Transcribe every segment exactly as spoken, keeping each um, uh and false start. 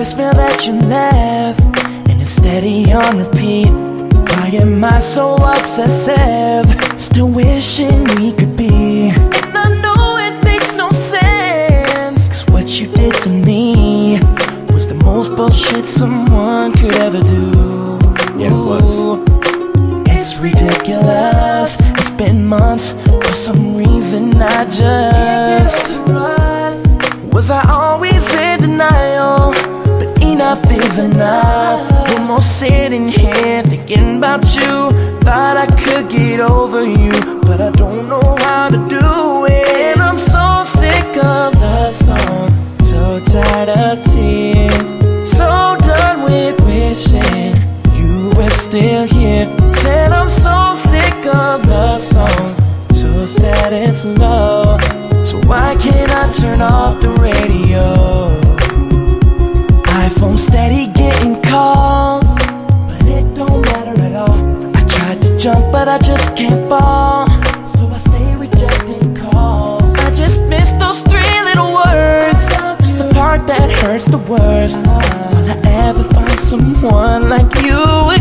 voicemail that you left, and it's steady on repeat. Why am I so obsessive? Still wishing we could be. And I know it makes no sense, cause what you did to me was the most bullshit someone could ever do. Yeah, it was. It's ridiculous. It's been months. For some reason I just was I always in denial, but enough is enough. No more sitting here thinking about you. Thought I could get over you, but I don't know how to do it. And I'm so sick of love songs, so tired of tears, so done with wishing you were still here. Said I'm so sick of love songs, so sad and slow. So why can't I turn off the radio? iPhone steady getting calls, but it don't matter at all. I tried to jump but I just can't fall, so I stay rejecting calls. I just miss those three little words. It's the part that hurts the worst. Will I ever find someone like you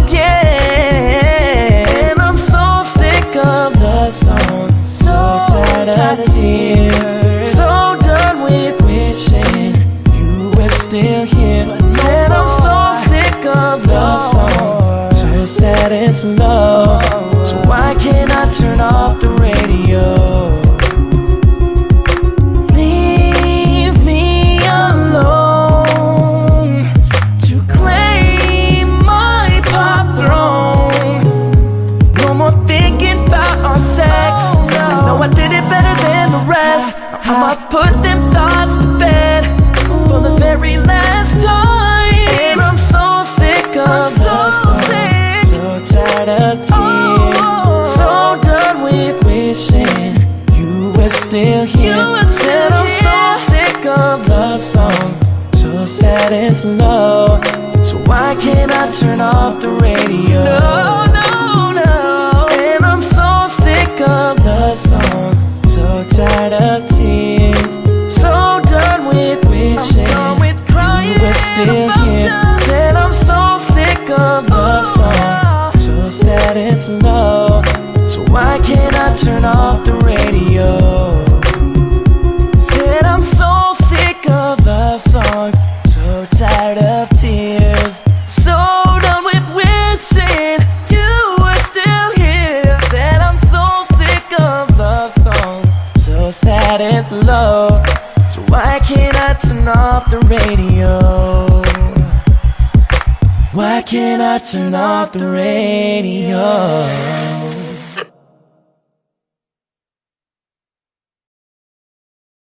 again? And I'm so sick of love songs, so tired of tears, so done with wishing you were still here. Said I'm so sick of love songs, so sad and slow. So why can't I turn off the radio? Leave me alone to claim my pop throne. No more thinking about our sex. I know I did it better than the rest. I'ma put them thoughts to bed for the very last time. And I'm so sick of love songs, so tired of tears, so done with wishing you were still here. Said I'm so sick of love songs, so sad and slow. So why can't I turn off the radio? No, no, no. And I'm so sick of love songs, so tired of tears, so done with wishing you were still here. Said I'm so sick of love songs, so sad and slow. So why can't I turn off the radio? Said I'm so sick of love songs, so tired of tears, so done with wishing you were still here. Said I'm so sick of love songs, so sad and slow. So why can't I turn off the radio? Why can't I turn off the radio?